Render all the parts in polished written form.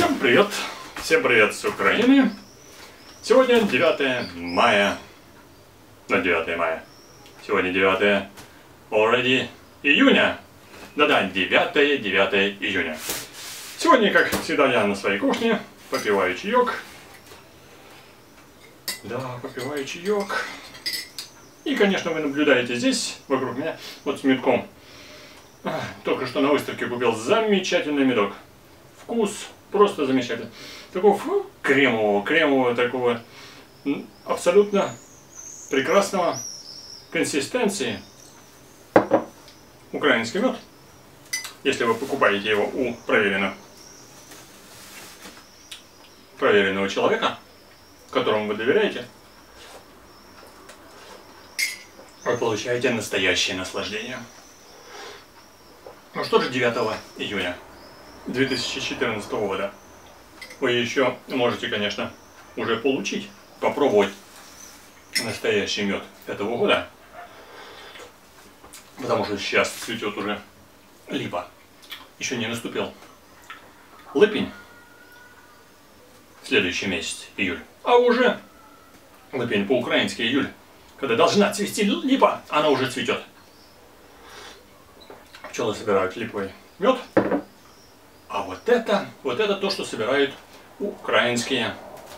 Всем привет с Украины! Сегодня 9 мая. На 9 мая. Сегодня 9 already июня. Да-да, 9 июня. Сегодня, как всегда, я на своей кухне попиваю чаек. Да, попиваю чаек. И, конечно, вы наблюдаете здесь, вокруг меня, вот с медком. Только что на выставке купил замечательный медок. Вкус просто замечательный. Такого кремового такого, абсолютно прекрасного консистенции. Украинский мед. Если вы покупаете его у проверенного человека, которому вы доверяете, вы получаете настоящее наслаждение. Ну что же 9 июня 2014 года вы еще можете, конечно, уже получить, попробовать настоящий мед этого года, потому что сейчас цветет уже липа, еще не наступил липень, следующий месяц, июль, а уже липень по-украински июль, когда должна цвести липа, она уже цветет. Пчелы собирают липовый мед, а вот это то, что собирают украинские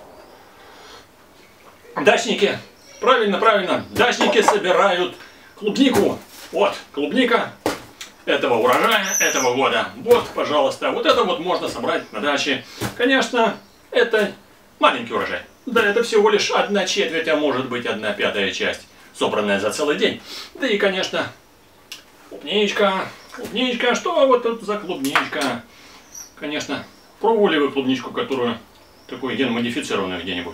дачники. Правильно, дачники собирают клубнику. Вот, клубника этого урожая, этого года. Вот, пожалуйста, вот это вот можно собрать на даче. Конечно, это маленький урожай. Да, это всего лишь 1/4, а может быть 1/5 часть, собранная за целый день. Да и, конечно, клубничка. Клубничка, что вот тут за клубничка? Конечно, пробовали вы клубничку, которую такую ген-модифицированную где-нибудь?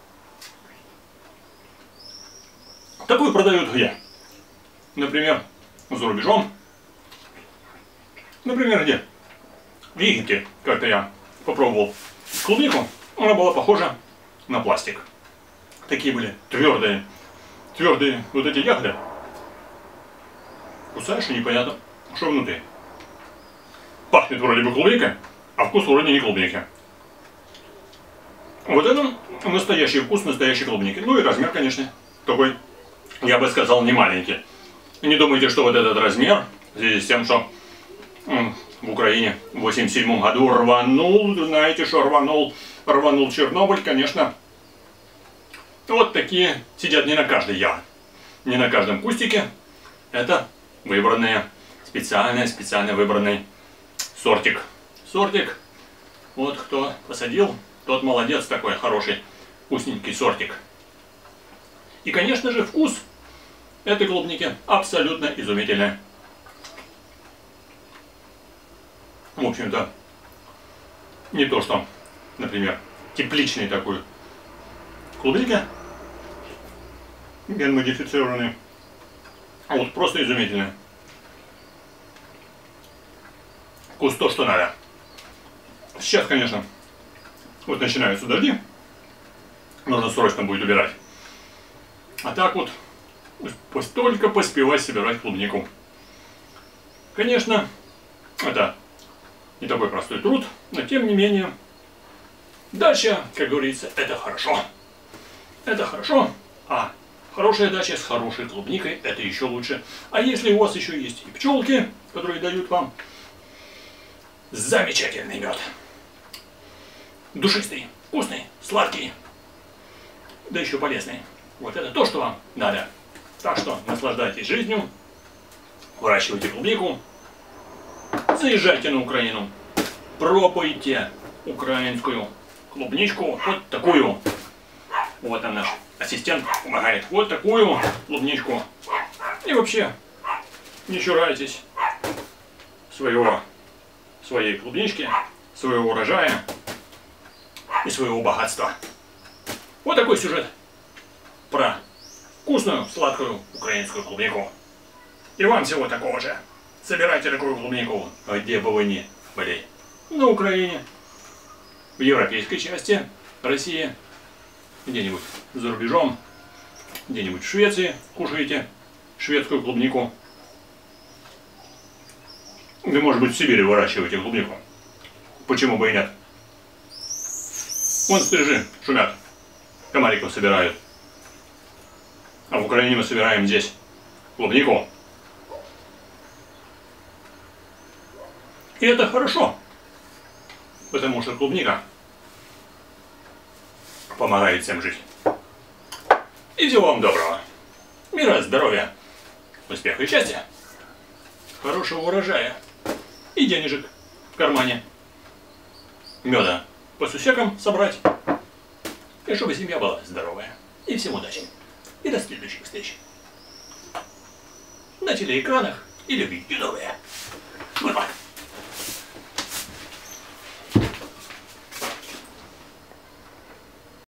Такую продают где? Например, за рубежом. Например, где? В Египте. Как-то я попробовал клубнику. Она была похожа на пластик. Такие были твердые вот эти ягоды. Кусаешь и непонятно, что внутри. Пахнет вроде бы клубникой, а вкус вроде не клубники. Вот это настоящий вкус настоящей клубники. Ну и размер, конечно, такой, я бы сказал, не маленький. Не думайте, что вот этот размер, в связи с тем, что в Украине в 1987 году рванул, знаете, что рванул Чернобыль, конечно. Вот такие сидят не на каждой ягоде, не на каждом кустике. Это выбранные, специально выбранный сортик. Сортик. Вот кто посадил, тот молодец, такой хороший, вкусненький сортик. И, конечно же, вкус этой клубники абсолютно изумительный. В общем-то, не то что, например, тепличный такой клубника, ген-модифицированный, а вот просто изумительный. Вкус то, что надо. Сейчас, конечно, вот начинаются дожди. Нужно срочно будет убирать. А так вот, только поспевать собирать клубнику. Конечно, это не такой простой труд, но тем не менее, дача, как говорится, это хорошо. Это хорошо, а хорошая дача с хорошей клубникой, это еще лучше. А если у вас еще есть и пчелки, которые дают вам замечательный мед. Душистый, вкусный, сладкий, да еще полезный. Вот это то, что вам надо. Так что наслаждайтесь жизнью, выращивайте клубнику, заезжайте на Украину, пробуйте украинскую клубничку, вот такую. Вот там наш ассистент помогает. Вот такую клубничку. И вообще, не чурайтесь своей клубнички, своего урожая и своего богатства. Вот такой сюжет про вкусную, сладкую украинскую клубнику. И вам всего такого же. Собирайте такую клубнику, где бы вы ни были. На Украине, в европейской части России, где-нибудь за рубежом, где-нибудь в Швеции кушаете шведскую клубнику. Да, может быть, в Сибири выращиваете клубнику. Почему бы и нет? Вон стрижи шумят, комариков собирают. А в Украине мы собираем здесь клубнику. И это хорошо, потому что клубника помогает всем жить. И всего вам доброго. Мира, здоровья, успеха и счастья. Хорошего урожая и денежек в кармане. Меда по сусекам собрать. И чтобы семья была здоровая. И всем удачи. И до следующих встреч. На телеэкранах или в ютубе. Goodbye.